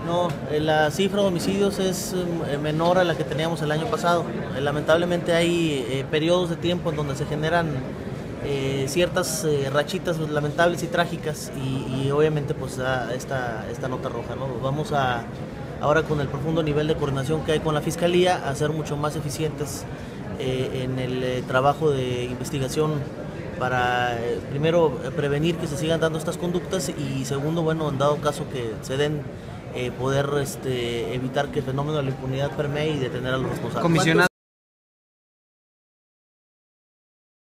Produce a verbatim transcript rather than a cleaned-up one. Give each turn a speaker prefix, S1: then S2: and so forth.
S1: No, eh, la cifra de homicidios es eh, menor a la que teníamos el año pasado. Eh, lamentablemente hay eh, periodos de tiempo en donde se generan eh, ciertas eh, rachitas lamentables y trágicas y, y obviamente pues da esta, esta nota roja, ¿no? Vamos a, ahora con el profundo nivel de coordinación que hay con la Fiscalía, a ser mucho más eficientes eh, en el eh, trabajo de investigación para eh, primero prevenir que se sigan dando estas conductas y segundo, bueno, en dado caso que se den, eh, poder este, evitar que el fenómeno de la impunidad permee y detener a los responsables.
S2: Comisionado.